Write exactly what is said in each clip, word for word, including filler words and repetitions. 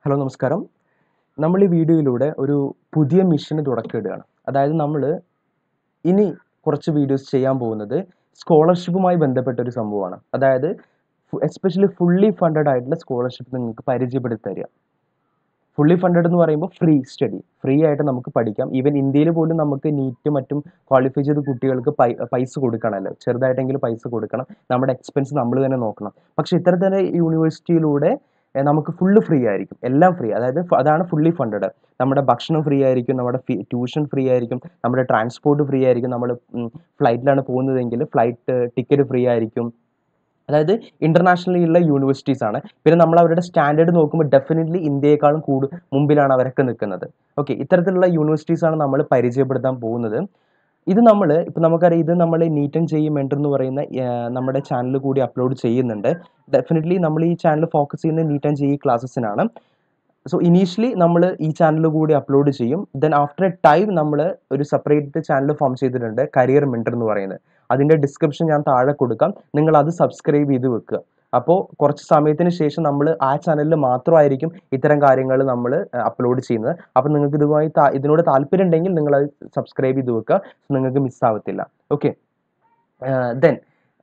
Hello നമസ്കാരം. നമ്മൾ ഈ വീഡിയോയിലൂടെ ഒരു പുതിയ മിഷന് തുടക്കമിടുകയാണ്. അതായത് നമ്മൾ ഇനി കുറച്ച് വീഡിയോസ് ചെയ്യാൻ പോകുന്നത് സ്കോളർഷിപ്പുമായി ബന്ധപ്പെട്ട ഒരു സംഭവമാണ്. അതായത് എസ്പെഷ്യലി ഫുള്ളി ഫണ്ടഡ് ആയിട്ടുള്ള സ്കോളർഷിപ്പ് നിങ്ങൾക്ക് പരിചയപ്പെടുത്തി തരിക. ഫുള്ളി ഫണ്ടഡ് എന്ന് പറയുമ്പോൾ ഫ്രീ സ്റ്റഡി, ഫ്രീ ആയിട്ട് നമുക്ക് പഠിക്കാം. ഈവൻ ഇന്ത്യയിൽ പോലും നമുക്ക് നീറ്റ് മറ്റും ക്വാളിഫൈ ചെയ്ത കുട്ടികൾക്ക് പൈ പൈസ കൊടുക്കണമല്ലോ, ചെറുതായിട്ടെങ്കിലും പൈസ കൊടുക്കണം, നമ്മുടെ എക്സ്പെൻസ് നമ്മൾ തന്നെ നോക്കണം. പക്ഷേ ഇത്തരത്തിലുള്ള യൂണിവേഴ്സിറ്റിയിലൂടെ ഏഹ് നമുക്ക് ഫുള്ള് ഫ്രീ ആയിരിക്കും, എല്ലാം ഫ്രീ. അതായത് ഫ- അതാണ് ഫുള്ളി ഫണ്ടഡ്. നമ്മുടെ ഭക്ഷണം ഫ്രീ ആയിരിക്കും, നമ്മുടെ ഫീ ട്യൂഷൻ ഫ്രീ ആയിരിക്കും, നമ്മുടെ ട്രാൻസ്പോർട്ട് ഫ്രീ ആയിരിക്കും. നമ്മൾ ഫ്ലൈറ്റിലാണ് പോകുന്നതെങ്കിൽ ഫ്ലൈറ്റ് ടിക്കറ്റ് ഫ്രീ ആയിരിക്കും. അതായത് ഇന്റർനാഷണലി ഉള്ള യൂണിവേഴ്സിറ്റീസ് ആണ്. പിന്നെ നമ്മൾ അവരുടെ സ്റ്റാൻഡേർഡ് നോക്കുമ്പോൾ ഡെഫിനറ്റ്ലി ഇന്ത്യയെക്കാളും കൂടു മുമ്പിലാണ് അവരൊക്കെ നിൽക്കുന്നത്. ഓക്കെ, ഇത്തരത്തിലുള്ള യൂണിവേഴ്സിറ്റീസ് ആണ് നമ്മൾ പരിചയപ്പെടുത്താൻ പോകുന്നത്. ഇത് നമ്മൾ ഇപ്പം നമുക്കറിയാം, ഇത് നമ്മൾ നീറ്റ് ആൻഡ് ജെഇ മെൻറ്റർ എന്ന് പറയുന്ന ഏഹ്, നമ്മുടെ ചാനൽ കൂടി അപ്ലോഡ് ചെയ്യുന്നുണ്ട്. ഡെഫിനറ്റ്ലി നമ്മൾ ഈ ചാനൽ ഫോക്കസ് ചെയ്യുന്നത് നീറ്റ് ആൻഡ് ജെഇ ക്ലാസ്സസിനാണ്. സോ ഇനീഷ്യലി നമ്മൾ ഈ ചാനൽ കൂടി അപ്ലോഡ് ചെയ്യും. ദെൻ ആഫ്റ്റർ എ ടൈം നമ്മൾ ഒരു സെപ്പറേറ്റ് ചാനൽ ഫോം ചെയ്തിട്ടുണ്ട്, കരിയർ മെൻറ്റർ എന്ന് പറയുന്നത്. അതിൻ്റെ ഡിസ്ക്രിപ്ഷൻ ഞാൻ താഴെ കൊടുക്കാം, നിങ്ങൾ അത് സബ്സ്ക്രൈബ് ചെയ്ത് വെക്കുക. അപ്പോൾ കുറച്ച് സമയത്തിന് ശേഷം നമ്മൾ ആ ചാനലിൽ മാത്രമായിരിക്കും ഇത്തരം കാര്യങ്ങൾ നമ്മൾ അപ്ലോഡ് ചെയ്യുന്നത്. അപ്പോൾ നിങ്ങൾക്ക് ഇതുമായി താ- ഇതിനോട് താല്പര്യം ഉണ്ടെങ്കിൽ നിങ്ങൾ അത് സബ്സ്ക്രൈബ് ചെയ്ത് വെക്കുക, നിങ്ങൾക്ക് മിസ്സാവത്തില്ല. ഓക്കെ, ദെൻ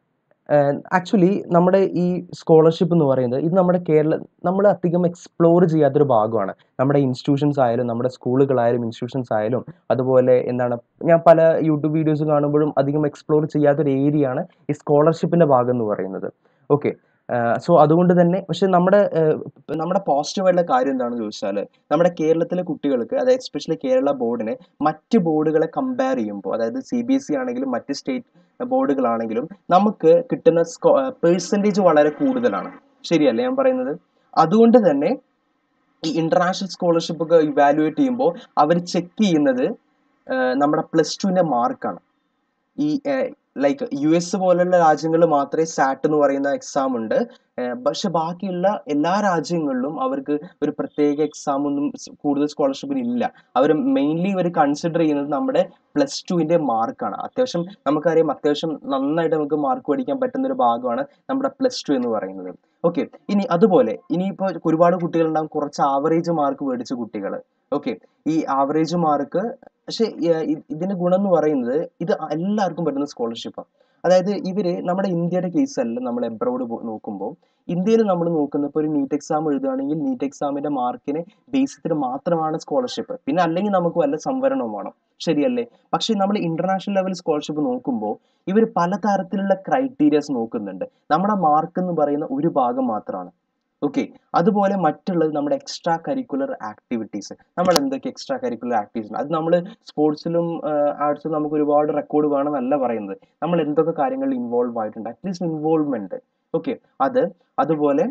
ആക്ച്വലി നമ്മുടെ ഈ സ്കോളർഷിപ്പ് എന്ന് പറയുന്നത് ഇത് നമ്മുടെ കേരള നമ്മൾ അധികം എക്സ്പ്ലോർ ചെയ്യാത്തൊരു ഭാഗമാണ്. നമ്മുടെ ഇൻസ്റ്റിറ്റ്യൂഷൻസ് ആയാലും നമ്മുടെ സ്കൂളുകളായാലും ഇൻസ്റ്റിറ്റ്യൂഷൻസ് ആയാലും അതുപോലെ എന്താണ്, ഞാൻ പല യൂട്യൂബ് വീഡിയോസ് കാണുമ്പോഴും അധികം എക്സ്പ്ലോർ ചെയ്യാത്തൊരു ഏരിയ ആണ് ഈ സ്കോളർഷിപ്പിൻ്റെ ഭാഗം എന്ന് പറയുന്നത്. ഓക്കെ, സോ അതുകൊണ്ട് തന്നെ പക്ഷെ നമ്മുടെ ഏഹ്, നമ്മുടെ പോസിറ്റീവായിട്ടുള്ള കാര്യം എന്താണെന്ന് ചോദിച്ചാൽ, നമ്മുടെ കേരളത്തിലെ കുട്ടികൾക്ക്, അതായത് എസ്പെഷ്യലി കേരള ബോർഡിനെ മറ്റ് ബോർഡുകളെ കമ്പയർ ചെയ്യുമ്പോൾ, അതായത് സി ബി എസ് ഇ ആണെങ്കിലും മറ്റ് സ്റ്റേറ്റ് ബോർഡുകളാണെങ്കിലും നമുക്ക് കിട്ടുന്ന പേഴ്സൻറ്റേജ് വളരെ കൂടുതലാണ്. ശരിയല്ലേ ഞാൻ പറയുന്നത്? അതുകൊണ്ട് തന്നെ ഈ ഇന്റർനാഷണൽ സ്കോളർഷിപ്പ് ഒക്കെ ഇവാലുവേറ്റ് ചെയ്യുമ്പോൾ അവർ ചെക്ക് ചെയ്യുന്നത് ഏഹ്, നമ്മുടെ പ്ലസ് ടുവിന്റെ മാർക്കാണ്. ഈ ലൈക്ക് യു എസ് പോലുള്ള രാജ്യങ്ങളിൽ മാത്രമേ സാറ്റ് എന്ന് പറയുന്ന എക്സാം ഉണ്ട്. ഏഹ് പക്ഷെ ബാക്കിയുള്ള എല്ലാ രാജ്യങ്ങളിലും അവർക്ക് ഒരു പ്രത്യേക എക്സാം ഒന്നും സ് കൂടുതൽ സ്കോളർഷിപ്പിന് ഇല്ല. അവർ മെയിൻലി ഇവർ കൺസിഡർ ചെയ്യുന്നത് നമ്മുടെ പ്ലസ് ടുവിന്റെ മാർക്കാണ്. അത്യാവശ്യം നമുക്കറിയാം, അത്യാവശ്യം നന്നായിട്ട് നമുക്ക് മാർക്ക് മേടിക്കാൻ പറ്റുന്ന ഒരു ഭാഗമാണ് നമ്മുടെ പ്ലസ് ടു എന്ന് പറയുന്നത്. ഓക്കെ, ഇനി അതുപോലെ ഇനിയിപ്പോൾ ഒരുപാട് കുട്ടികളുണ്ടാകും കുറച്ച് ആവറേജ് മാർക്ക് മേടിച്ച കുട്ടികൾ. ഓക്കെ, ഈ ആവറേജ് മാർക്ക് പക്ഷെ ഇതിന്റെ ഗുണം എന്ന് പറയുന്നത് ഇത് എല്ലാവർക്കും പറ്റുന്ന സ്കോളർഷിപ്പാണ്. അതായത് ഇവര് നമ്മുടെ ഇന്ത്യയുടെ കേസല്ല, നമ്മൾ എബ്രോഡ് നോക്കുമ്പോൾ ഇന്ത്യയിൽ നമ്മൾ നോക്കുന്ന ഇപ്പോൾ ഒരു നീറ്റ് എക്സാം എഴുതുകയാണെങ്കിൽ നീറ്റ് എക്സാമിന്റെ മാർക്കിനെ ബേസ് ചെയ്തിട്ട് മാത്രമാണ് സ്കോളർഷിപ്പ്. പിന്നെ അല്ലെങ്കിൽ നമുക്ക് വല്ല സംവരണവും വേണം. ശരിയല്ലേ? പക്ഷെ നമ്മൾ ഇന്റർനാഷണൽ ലെവൽ സ്കോളർഷിപ്പ് നോക്കുമ്പോൾ ഇവർ പലതരത്തിലുള്ള ക്രൈറ്റീരിയസ് നോക്കുന്നുണ്ട്. നമ്മുടെ മാർക്ക് എന്ന് പറയുന്ന ഒരു ഭാഗം മാത്രമാണ്. ഓക്കെ, അതുപോലെ മറ്റുള്ളത് നമ്മുടെ എക്സ്ട്രാ കരിക്കുലർ ആക്ടിവിറ്റീസ്. നമ്മൾ എന്തൊക്കെ എക്സ്ട്രാ കരിക്കുലർ ആക്ടിവിറ്റീസ്, അത് നമ്മൾ സ്പോർട്സിലും ആർട്സിലും നമുക്ക് ഒരുപാട് റെക്കോർഡ് വേണമെന്നല്ല പറയുന്നത്. നമ്മൾ എന്തൊക്കെ കാര്യങ്ങളിൽ ഇൻവോൾവ് ആയിട്ടുണ്ട്, അറ്റ്ലീസ്റ്റ് ഇൻവോൾവ്മെന്റ്. ഓക്കെ, അത് അതുപോലെ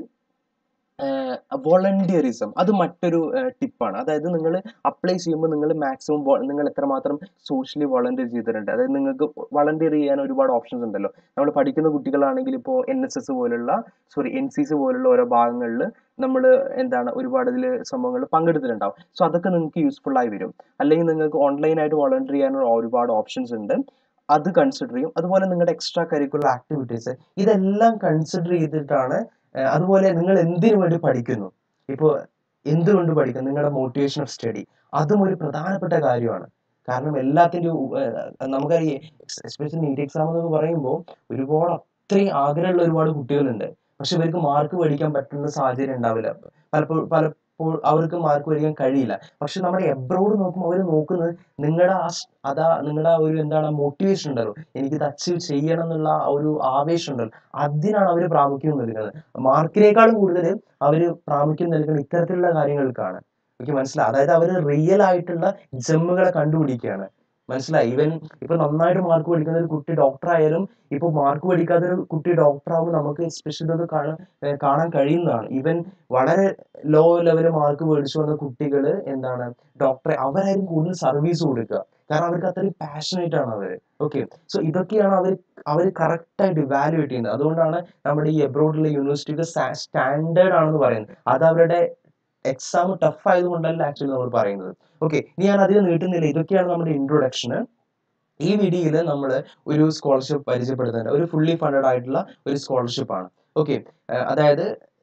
വോളണ്ടിയറിസം അത് മറ്റൊരു ടിപ്പാണ്. അതായത് നിങ്ങൾ അപ്ലൈ ചെയ്യുമ്പോൾ നിങ്ങൾ മാക്സിമം നിങ്ങൾ എത്രമാത്രം സോഷ്യലി വോളണ്ടിയർ ചെയ്തിട്ടുണ്ട്. അതായത് നിങ്ങൾക്ക് വളണ്ടിയർ ചെയ്യാൻ ഒരുപാട് ഓപ്ഷൻസ് ഉണ്ടല്ലോ. നമ്മൾ പഠിക്കുന്ന കുട്ടികളാണെങ്കിൽ ഇപ്പോൾ എൻ എസ് എസ് പോലുള്ള സോറി എൻ സി സി പോലുള്ള ഓരോ ഭാഗങ്ങളിൽ നമ്മൾ എന്താണ് ഒരുപാട് ഇതിൽ സംഭവങ്ങൾ പങ്കെടുത്തിട്ടുണ്ടാവും. സോ അതൊക്കെ നിങ്ങൾക്ക് യൂസ്ഫുൾ ആയി വരും. അല്ലെങ്കിൽ നിങ്ങൾക്ക് ഓൺലൈനായിട്ട് വോളണ്ടിയർ ചെയ്യാനുള്ള ഒരുപാട് ഓപ്ഷൻസ് ഉണ്ട്, അത് കൺസിഡർ ചെയ്യും. അതുപോലെ നിങ്ങളുടെ എക്സ്ട്രാ കരിക്കുലർ ആക്ടിവിറ്റീസ് ഇതെല്ലാം കൺസിഡർ ചെയ്തിട്ടാണ്. ഏഹ് അതുപോലെ നിങ്ങൾ എന്തിനു വേണ്ടി പഠിക്കുന്നു, ഇപ്പോൾ എന്തുകൊണ്ട് പഠിക്കുന്നു, നിങ്ങളുടെ മോട്ടിവേഷൻ ഓഫ് സ്റ്റഡി അതും ഒരു പ്രധാനപ്പെട്ട കാര്യമാണ്. കാരണം എല്ലാത്തിൻ്റെയും നമുക്കറിയാം, എസ്പെഷ്യലി നീറ്റ് എക്സാം എന്നൊക്കെ പറയുമ്പോൾ ഒരുപാട് അത്രയും ആഗ്രഹമുള്ള ഒരുപാട് കുട്ടികളുണ്ട്. പക്ഷെ ഇവർക്ക് മാർക്ക് മേടിക്കാൻ പറ്റുന്ന സാഹചര്യം ഉണ്ടാവില്ല. പലപ്പോഴും പലപ്പോൾ അവർക്ക് മാർക്ക് മേടിക്കാൻ കഴിയില്ല. പക്ഷെ നമ്മുടെ എബ്രോഡ് നോക്കുമ്പോൾ അവർ നോക്കുന്നത് നിങ്ങളുടെ ആ സ്- അതാ നിങ്ങളുടെ ആ ഒരു എന്താണ് മോട്ടിവേഷൻ ഉണ്ടല്ലോ, എനിക്കിത് അച്ചീവ് ചെയ്യണം എന്നുള്ള ആ ഒരു ആവേശം ഉണ്ടല്ലോ, അതിനാണ് അവർ പ്രാമുഖ്യം നൽകുന്നത്. മാർക്കിനേക്കാളും കൂടുതൽ അവർ പ്രാമുഖ്യം നൽകുന്നത് ഇത്തരത്തിലുള്ള കാര്യങ്ങൾക്കാണ്. എനിക്ക് മനസ്സിലായി. അതായത് അവർ റിയൽ ആയിട്ടുള്ള ജെമ്മുകളെ കണ്ടുപിടിക്കുകയാണ്. മനസ്സിലായി. ഈവൻ ഇപ്പൊ നന്നായിട്ട് മാർക്ക് പഠിക്കുന്ന ഒരു കുട്ടി ഡോക്ടർ ആയാലും ഇപ്പൊ മാർക്ക് പഠിക്കാത്ത ഒരു കുട്ടി ഡോക്ടർ ആവുമ്പോൾ നമുക്ക് സ്പെഷ്യൽ ഇത് കാണാൻ ഏഹ് കാണാൻ കഴിയുന്നതാണ്. ഈവൻ വളരെ ലോ ലെവൽ മാർക്ക് മേടിച്ചു വന്ന കുട്ടികൾ എന്താണ് ഡോക്ടറെ അവരായിരിക്കും കൂടുതൽ സർവീസ് കൊടുക്കുക. കാരണം അവർക്ക് അത്രയും പാഷനേറ്റ് ആണ് അവർ. ഓക്കെ, സോ ഇതൊക്കെയാണ് അവർ അവർ കറക്റ്റ് ആയിട്ട് ഇവാലുവേറ്റ് ചെയ്യുന്നത്. അതുകൊണ്ടാണ് നമ്മുടെ ഈ എബ്രോഡിലെ യൂണിവേഴ്സിറ്റിയുടെ സ്റ്റാൻഡേർഡ് ആണെന്ന് പറയുന്നത്. അത് അവരുടെ എക്സാം ടഫ് ആയതുകൊണ്ടല്ല ആക്ച്വലി നമ്മൾ പറയുന്നത്. ഓക്കെ, ഇനി ഞാൻ അധികം നീട്ടുന്നില്ല. ഇതൊക്കെയാണ് നമ്മുടെ ഇൻട്രൊഡക്ഷന്. ഈ വീഡിയോയിൽ നമ്മൾ ഒരു സ്കോളർഷിപ്പ് പരിചയപ്പെടുത്തുന്നുണ്ട്, ഒരു ഫുള്ളി ഫണ്ടഡ് ആയിട്ടുള്ള ഒരു സ്കോളർഷിപ്പ് ആണ്. ഓക്കെ, അതായത്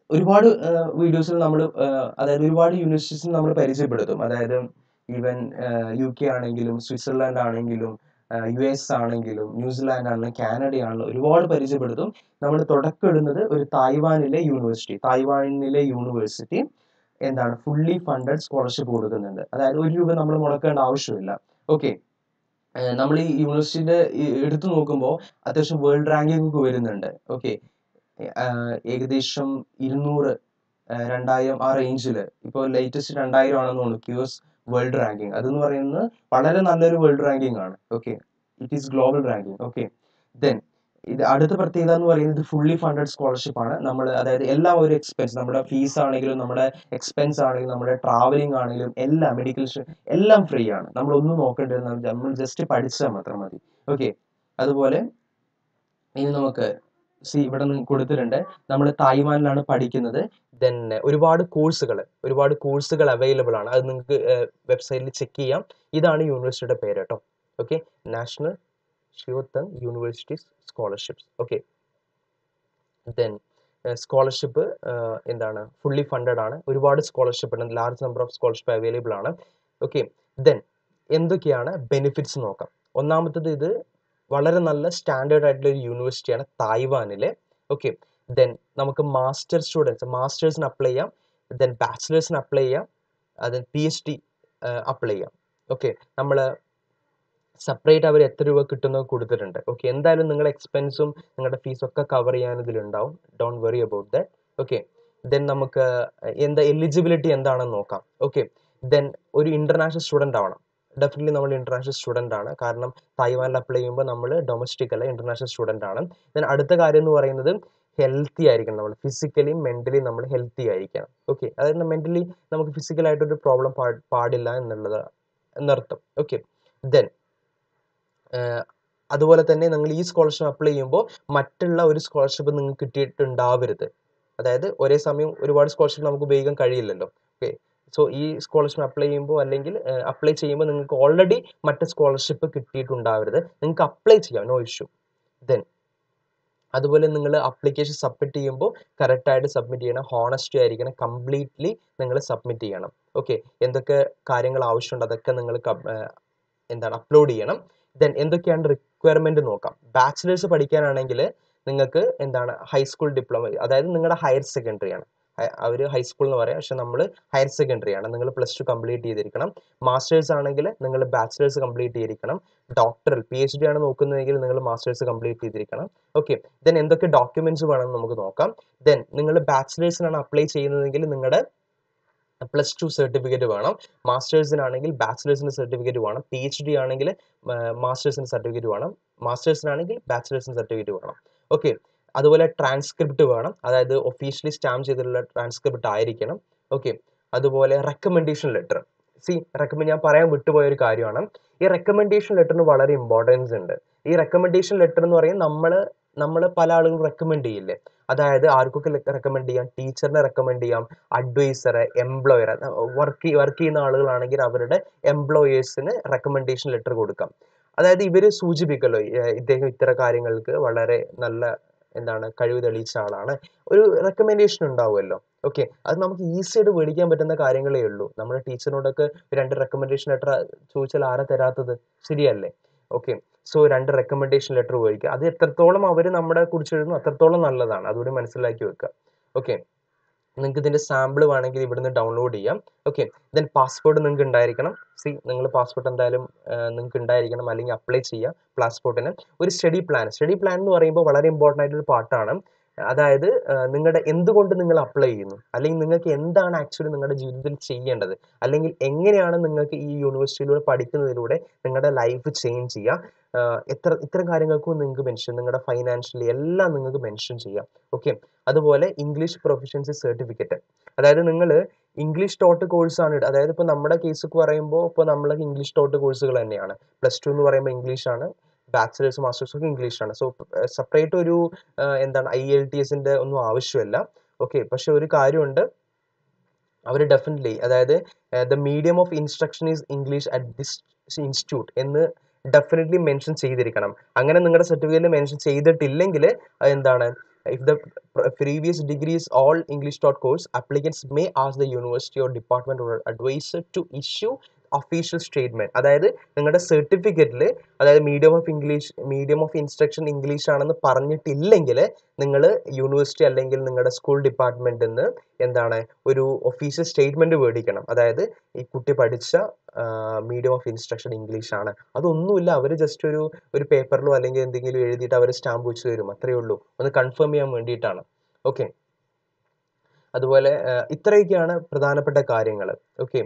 ഒരുപാട് വീഡിയോസിൽ നമ്മൾ അതായത് ഒരുപാട് യൂണിവേഴ്സിറ്റീസ് നമ്മൾ പരിചയപ്പെടുത്തും. അതായത് ഈവൻ യു കെ ആണെങ്കിലും സ്വിറ്റ്സർലാൻഡ് ആണെങ്കിലും യു എസ് ആണെങ്കിലും ന്യൂസിലാൻഡ് ആണെങ്കിലും കാനഡ ആണെങ്കിലും ഒരുപാട് പരിചയപ്പെടുത്തും. നമ്മൾ തുടക്കം ഇടുന്നത് ഒരു തായ്വാനിലെ യൂണിവേഴ്സിറ്റി തായ്വാനിലെ യൂണിവേഴ്സിറ്റി എന്താണ് ഫുള്ളി ഫണ്ടഡ് സ്കോളർഷിപ്പ് കൊടുക്കുന്നുണ്ട്. അതായത് ഒരു രൂപ നമ്മൾ മുടക്കേണ്ട ആവശ്യമില്ല. ഓക്കെ, നമ്മൾ ഈ യൂണിവേഴ്സിറ്റിയുടെ എടുത്തു നോക്കുമ്പോൾ അത്യാവശ്യം വേൾഡ് റാങ്കിങ് ഒക്കെ വരുന്നുണ്ട്. ഓക്കെ, ഏകദേശം ഇരുന്നൂറ് രണ്ടായിരം ആ റേഞ്ചിൽ, ഇപ്പോൾ ലേറ്റസ്റ്റ് രണ്ടായിരം ആണെന്ന് തോന്നുന്നു ക്യു എസ് വേൾഡ് റാങ്കിങ്. അതെന്ന് പറയുന്നത് വളരെ നല്ലൊരു വേൾഡ് റാങ്കിങ് ആണ്. Okay, it is global ranking. Okay, then ഇത് അടുത്ത പ്രത്യേകത എന്ന് പറയുന്നത് ഫുള്ളി ഫണ്ടഡ് സ്കോളർഷിപ്പ് ആണ്. നമ്മൾ അതായത് എല്ലാ ഒരു എക്സ്പെൻസ്, നമ്മുടെ ഫീസ് ആണെങ്കിലും നമ്മുടെ എക്സ്പെൻസ് ആണെങ്കിലും നമ്മുടെ ട്രാവലിംഗ് ആണെങ്കിലും എല്ലാം മെഡിക്കൽ എല്ലാം ഫ്രീ ആണ്. നമ്മളൊന്നും നോക്കേണ്ടത്, നമ്മൾ ജസ്റ്റ് പഠിച്ചാൽ മാത്രം മതി. ഓക്കെ, അതുപോലെ ഇനി നമുക്ക് സി ഇവിടെ നിന്ന് കൊടുത്തിട്ടുണ്ട്, നമ്മൾ തായ്വാനിലാണ് പഠിക്കുന്നത്. ദെൻ ഒരുപാട് കോഴ്സുകൾ ഒരുപാട് കോഴ്സുകൾ അവൈലബിൾ ആണ്. അത് നിങ്ങൾക്ക് വെബ്സൈറ്റിൽ ചെക്ക് ചെയ്യാം. ഇതാണ് യൂണിവേഴ്സിറ്റിയുടെ പേര് കേട്ടോ. ഓക്കെ, നാഷണൽ ഷിയോത്തങ് universities scholarships. Okay, then scholarship എന്താണ് ഫുള്ളി ഫണ്ടഡ് ആണ്. ഒരുപാട് സ്കോളർഷിപ്പ് ഉണ്ട്, large number of scholarship available ആണ്. ഓക്കെ, ദെൻ എന്തൊക്കെയാണ് ബെനിഫിറ്റ്സ് നോക്കാം. ഒന്നാമത്തത്, ഇത് വളരെ നല്ല സ്റ്റാൻഡേർഡ് ആയിട്ടുള്ള ഒരു യൂണിവേഴ്സിറ്റിയാണ് തായ്വാനിലെ. ഓക്കെ, ദെൻ നമുക്ക് മാസ്റ്റർ സ്റ്റുഡൻസ് മാസ്റ്റേഴ്സിന് അപ്ലൈ ചെയ്യാം, ദെൻ ബാച്ചിലേഴ്സിന് അപ്ലൈ ചെയ്യാം, then P H D apply ചെയ്യാം. ഓക്കെ, നമ്മൾ സെപ്പറേറ്റ് അവർ എത്ര രൂപ കിട്ടുന്നത് കൊടുത്തിട്ടുണ്ട്. ഓക്കെ, എന്തായാലും നിങ്ങളുടെ എക്സ്പെൻസും നിങ്ങളുടെ ഫീസും ഒക്കെ കവർ ചെയ്യാൻ ഇതിലുണ്ടാവും. Don't worry about that. Okay, then നമുക്ക് എന്താ എലിജിബിലിറ്റി എന്താണെന്ന് നോക്കാം. ഓക്കെ, ദെൻ ഒരു ഇന്റർനാഷണൽ സ്റ്റുഡൻ്റ് ആവണം. ഡെഫിനറ്റ്ലി നമ്മൾ ഇന്റർനാഷണൽ സ്റ്റുഡൻ്റ് ആണ്. കാരണം തായ്വാനിൽ അപ്ലൈ ചെയ്യുമ്പോൾ നമ്മൾ ഡൊമസ്റ്റിക് അല്ല, ഇന്റർനാഷണൽ സ്റ്റുഡൻ്റ് ആണ്. ദെൻ അടുത്ത കാര്യം എന്ന് പറയുന്നത് ഹെൽത്തി ആയിരിക്കണം. നമ്മൾ ഫിസിക്കലി മെന്റലി നമ്മൾ ഹെൽത്തി ആയിരിക്കണം. ഓക്കെ, അതായത് മെന്റലി നമുക്ക് ഫിസിക്കലായിട്ടൊരു പ്രോബ്ലം പാടില്ല എന്നുള്ളത് എന്നർത്ഥം. ഓക്കെ, ദെൻ അതുപോലെ തന്നെ നിങ്ങൾ ഈ സ്കോളർഷിപ്പ് അപ്ലൈ ചെയ്യുമ്പോൾ മറ്റുള്ള ഒരു സ്കോളർഷിപ്പ് നിങ്ങൾക്ക് കിട്ടിയിട്ടുണ്ടാവരുത്. അതായത് ഒരേ സമയം ഒരുപാട് സ്കോളർഷിപ്പ് നമുക്ക് ഉപയോഗിക്കാൻ കഴിയില്ലല്ലോ. ഓക്കെ, സോ ഈ സ്കോളർഷിപ്പ് അപ്ലൈ ചെയ്യുമ്പോൾ അല്ലെങ്കിൽ അപ്ലൈ ചെയ്യുമ്പോൾ നിങ്ങൾക്ക് ഓൾറെഡി മറ്റ് സ്കോളർഷിപ്പ് കിട്ടിയിട്ടുണ്ടാവരുത്. നിങ്ങൾക്ക് അപ്ലൈ ചെയ്യാം, നോ ഇഷ്യൂ. ദെൻ അതുപോലെ നിങ്ങൾ അപ്ലിക്കേഷൻ സബ്മിറ്റ് ചെയ്യുമ്പോൾ കറക്റ്റായിട്ട് സബ്മിറ്റ് ചെയ്യണം, ഹോണസ്റ്റി ആയിരിക്കണം, കംപ്ലീറ്റ്ലി നിങ്ങൾ സബ്മിറ്റ് ചെയ്യണം. ഓക്കെ, എന്തൊക്കെ കാര്യങ്ങൾ ആവശ്യമുണ്ട് അതൊക്കെ നിങ്ങൾ എന്താണ് അപ്ലോഡ് ചെയ്യണം. ദെൻ എന്തൊക്കെയാണ് റിക്വയർമെന്റ് നോക്കാം. ബാച്ചിലേഴ്സ് പഠിക്കാനാണെങ്കിൽ നിങ്ങൾക്ക് എന്താണ് ഹൈസ്കൂൾ ഡിപ്ലോമ, അതായത് നിങ്ങളുടെ ഹയർ സെക്കൻഡറി ആണ്. അവർ ഹൈസ്കൂൾ എന്ന് പറയാം, പക്ഷെ നമ്മൾ ഹയർ സെക്കൻഡറി ആണ്. നിങ്ങൾ പ്ലസ് ടു കംപ്ലീറ്റ് ചെയ്തിരിക്കണം. മാസ്റ്റേഴ്സ് ആണെങ്കിൽ നിങ്ങൾ ബാച്ചിലേഴ്സ് കംപ്ലീറ്റ് ചെയ്തിരിക്കണം. ഡോക്ടറൽ പി എച്ച് ഡി ആണ് നോക്കുന്നതെങ്കിൽ നിങ്ങൾ മാസ്റ്റേഴ്സ് കംപ്ലീറ്റ് ചെയ്തിരിക്കണം. ഓക്കെ, ദെൻ എന്തൊക്കെ ഡോക്യുമെന്റ്സ് വേണമെന്ന് നമുക്ക് നോക്കാം. ദെൻ നിങ്ങൾ ബാച്ചിലേഴ്സിനാണ് അപ്ലൈ ചെയ്യുന്നതെങ്കിൽ നിങ്ങളുടെ പ്ലസ് ടു സർട്ടിഫിക്കറ്റ് വേണം. മാസ്റ്റേഴ്സിനാണെങ്കിൽ ബാച്ചിലേഴ്സിൻ്റെ സർട്ടിഫിക്കറ്റ് വേണം. പി എച്ച് ഡി ആണെങ്കിൽ മാസ്റ്റേഴ്സിൻ്റെ സർട്ടിഫിക്കറ്റ് വേണം. മാസ്റ്റേഴ്സിനാണെങ്കിൽ ബാച്ചിലേഴ്സിൻ്റെ സർട്ടിഫിക്കറ്റ് വേണം. ഓക്കെ, അതുപോലെ ട്രാൻസ്ക്രിപ്റ്റ് വേണം, അതായത് ഒഫീഷ്യലി സ്റ്റാമ്പ് ചെയ്തിട്ടുള്ള ട്രാൻസ്ക്രിപ്റ്റ് ആയിരിക്കണം. ഓക്കെ, അതുപോലെ റെക്കമെൻഡേഷൻ ലെറ്റർ. സി റെക്കമെൻഡ് ഞാൻ പറയാൻ വിട്ടുപോയ ഒരു കാര്യമാണ്, ഈ റെക്കമെൻഡേഷൻ ലെറ്ററിന് വളരെ ഇമ്പോർട്ടൻസ് ഉണ്ട്. ഈ റെക്കമെൻഡേഷൻ ലെറ്റർ എന്ന് പറയുന്നത് നമ്മൾ നമ്മൾ പല ആളുകളും റെക്കമെൻഡ് ചെയ്യില്ലേ, അതായത് ആർക്കൊക്കെ റെക്കമെൻഡ് ചെയ്യാം, ടീച്ചറിനെ റെക്കമെൻഡ് ചെയ്യാം, അഡ്വൈസറെ, എംപ്ലോയർ, വർക്ക് വർക്ക് ചെയ്യുന്ന ആളുകളാണെങ്കിൽ അവരുടെ എംപ്ലോയേഴ്സിന് റെക്കമെൻഡേഷൻ ലെറ്റർ കൊടുക്കാം. അതായത് ഇവർ സൂചിപ്പിക്കല്ലോ ഇദ്ദേഹം ഇത്തരം കാര്യങ്ങൾക്ക് വളരെ നല്ല എന്താണ് കഴിവ് തെളിയിച്ച ആളാണ്, ഒരു റെക്കമെൻഡേഷൻ ഉണ്ടാവുമല്ലോ. ഓക്കെ, അത് നമുക്ക് ഈസി ആയിട്ട് മേടിക്കാൻ പറ്റുന്ന കാര്യങ്ങളേ ഉള്ളൂ. നമ്മുടെ ടീച്ചറിനോടൊക്കെ രണ്ട് റെക്കമെൻഡേഷൻ ലെറ്റർ ചോദിച്ചാൽ ആരാ തരാത്തത്, ശരിയല്ലേ? ഓക്കെ, സോ രണ്ട് റെക്കമെൻഡേഷൻ ലെറ്റർ മേടിക്കുക. അത് എത്രത്തോളം അവർ നമ്മളെ കുറിച്ച് എഴുതുന്നു അത്രത്തോളം നല്ലതാണ്, അതുകൂടി മനസ്സിലാക്കി വെക്കുക. ഓക്കെ, നിങ്ങൾക്ക് ഇതിൻ്റെ സാമ്പിൾ വേണമെങ്കിൽ ഇവിടുന്ന് ഡൗൺലോഡ് ചെയ്യാം. ഓക്കെ, ദെൻ പാസ്പോർട്ട് നിങ്ങൾക്ക് ഉണ്ടായിരിക്കണം. സി നിങ്ങൾ പാസ്പോർട്ട് എന്തായാലും നിങ്ങൾക്ക് ഉണ്ടായിരിക്കണം, അല്ലെങ്കിൽ അപ്ലൈ ചെയ്യുക പാസ്പോർട്ടിന്. ഒരു സ്റ്റഡി പ്ലാൻ സ്റ്റഡി പ്ലാൻ എന്ന് പറയുമ്പോൾ വളരെ ഇമ്പോർട്ടൻ്റ് ആയിട്ടൊരു പാർട്ടാണ്. അതായത് നിങ്ങളുടെ എന്തുകൊണ്ട് നിങ്ങൾ അപ്ലൈ ചെയ്യുന്നു, അല്ലെങ്കിൽ നിങ്ങൾക്ക് എന്താണ് ആക്ച്വലി നിങ്ങളുടെ ജീവിതത്തിൽ ചെയ്യേണ്ടത്, അല്ലെങ്കിൽ എങ്ങനെയാണ് നിങ്ങൾക്ക് ഈ യൂണിവേഴ്സിറ്റിയിലൂടെ പഠിക്കുന്നതിലൂടെ നിങ്ങളുടെ ലൈഫ് ചേഞ്ച് ചെയ്യുക, എത്ര ഇത്തരം കാര്യങ്ങൾക്കും നിങ്ങൾക്ക് മെൻഷൻ, നിങ്ങളുടെ ഫൈനാൻഷ്യലി എല്ലാം നിങ്ങൾക്ക് മെൻഷൻ ചെയ്യാം. ഓക്കെ, അതുപോലെ ഇംഗ്ലീഷ് പ്രൊഫഷൻസി സർട്ടിഫിക്കറ്റ്, അതായത് നിങ്ങൾ ഇംഗ്ലീഷ് ടോട്ട് കോഴ്സാണ്. അതായത് ഇപ്പോൾ നമ്മുടെ കേസ് പറയുമ്പോൾ ഇപ്പോൾ നമ്മൾ ഇംഗ്ലീഷ് ടോട്ട് കോഴ്സുകൾ തന്നെയാണ്. പ്ലസ് ടു എന്ന് പറയുമ്പോൾ ഇംഗ്ലീഷാണ്, ബാച്ചിലേഴ്സ് മാസ്റ്റേഴ്സ് ഒക്കെ ഇംഗ്ലീഷാണ്. സോ സെപ്പറേറ്റ് ഒരു എന്താണ് ഐ എൽ ടി എസിൻ്റെ ഒന്നും ആവശ്യമില്ല. ഓക്കെ, പക്ഷെ ഒരു കാര്യമുണ്ട്, അവർ ഡെഫിനറ്റ്ലി അതായത് the medium of instruction is English at this institute എന്ന് ഡെഫിനറ്റ്ലി മെൻഷൻ ചെയ്തിരിക്കണം. അങ്ങനെ നിങ്ങളുടെ സർട്ടിഫിക്കറ്റിൽ മെൻഷൻ ചെയ്തിട്ടില്ലെങ്കിൽ എന്താണ് if the pr- previous degree is all English taught course, applicants may ask the university or department or advisor to issue official statement. അതായത് നിങ്ങളുടെ സർട്ടിഫിക്കറ്റിൽ അതായത് medium of English medium of instruction English ആണെന്ന് പറഞ്ഞിട്ടില്ലെങ്കിൽ നിങ്ങൾ university അല്ലെങ്കിൽ നിങ്ങളുടെ school ഡിപ്പാർട്ട്മെന്റിൽ നിന്ന് എന്താണ് ഒരു ഒഫീഷ്യൽ സ്റ്റേറ്റ്മെന്റ് മേടിക്കണം. അതായത് ഈ കുട്ടി പഠിച്ച മീഡിയം ഓഫ് ഇൻസ്ട്രക്ഷൻ ഇംഗ്ലീഷ് ആണ്. അതൊന്നുമില്ല, അവർ ജസ്റ്റ് ഒരു ഒരു പേപ്പറിലോ അല്ലെങ്കിൽ എന്തെങ്കിലും എഴുതിയിട്ട് അവർ സ്റ്റാമ്പ് വെച്ച് തരും, അത്രയേ ഉള്ളൂ. ഒന്ന് കൺഫേം ചെയ്യാൻ വേണ്ടിയിട്ടാണ്. ഓക്കെ, അതുപോലെ ഇത്രയൊക്കെയാണ് പ്രധാനപ്പെട്ട കാര്യങ്ങൾ. ഓക്കെ,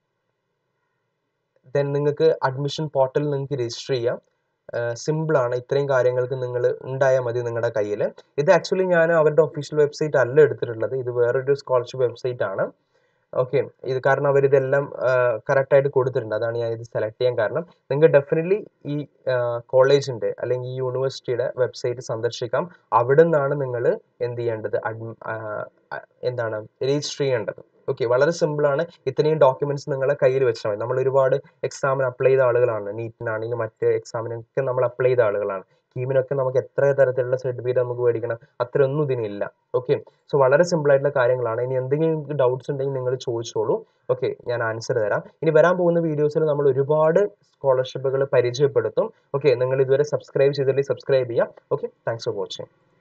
ദെൻ നിങ്ങൾക്ക് അഡ്മിഷൻ പോർട്ടലിൽ നിങ്ങൾക്ക് രജിസ്റ്റർ ചെയ്യാം. സിമ്പിളാണ്. ഇത്രയും കാര്യങ്ങൾക്ക് നിങ്ങൾ ഉണ്ടായാൽ മതി നിങ്ങളുടെ കയ്യിൽ. ഇത് ആക്ച്വലി ഞാൻ അവരുടെ ഒഫീഷ്യൽ വെബ്സൈറ്റ് അല്ല എടുത്തിട്ടുള്ളത്, ഇത് വേറൊരു സ്കോളർഷിപ്പ് വെബ്സൈറ്റ് ആണ്. ഓക്കെ, ഇത് കാരണം അവരിതെല്ലാം കറക്റ്റായിട്ട് കൊടുത്തിട്ടുണ്ട്, അതാണ് ഞാൻ ഇത് സെലക്ട് ചെയ്യാൻ കാരണം. നിങ്ങൾക്ക് ഡെഫിനറ്റ്ലി ഈ കോളേജിൻ്റെ അല്ലെങ്കിൽ ഈ യൂണിവേഴ്സിറ്റിയുടെ വെബ്സൈറ്റ് സന്ദർശിക്കാം. അവിടെ നിന്നാണ് നിങ്ങൾ എന്ത് ചെയ്യേണ്ടത്, അഡ്മി എന്താണ് രജിസ്റ്റർ ചെയ്യേണ്ടത്. ഓക്കെ, വളരെ സിമ്പിളാണ്. ഇത്രയും ഡോക്യുമെന്റ്സ് നിങ്ങളെ കയ്യിൽ വെച്ചാൽ മതി. നമ്മൾ ഒരുപാട് എക്സാമിന് അപ്ലൈ ചെയ്ത ആളുകളാണ്, നീറ്റിനാണെങ്കിൽ മറ്റ് എക്സാമിനൊക്കെ നമ്മൾ അപ്ലൈ ചെയ്ത ആളുകളാണ്. കീമിനൊക്കെ നമുക്ക് എത്ര തരത്തിലുള്ള സർട്ടിഫിക്കറ്റ് നമുക്ക് മേടിക്കണം, അത്രയൊന്നും ഇതിനില്ല. ഓക്കെ, സോ വളരെ സിമ്പിൾ ആയിട്ടുള്ള കാര്യങ്ങളാണ്. ഇനി എന്തെങ്കിലും നിങ്ങൾക്ക് ഡൗട്ട്സ് ഉണ്ടെങ്കിൽ നിങ്ങൾ ചോദിച്ചോളൂ. ഓക്കെ, ഞാൻ ആൻസർ തരാം. ഇനി വരാൻ പോകുന്ന വീഡിയോസിൽ നമ്മൾ ഒരുപാട് സ്കോളർഷിപ്പുകൾ പരിചയപ്പെടുത്തും. ഓക്കെ, നിങ്ങൾ ഇതുവരെ സബ്സ്ക്രൈബ് ചെയ്തില്ലെങ്കിൽ സബ്സ്ക്രൈബ് ചെയ്യാം. Okay, thanks for watching.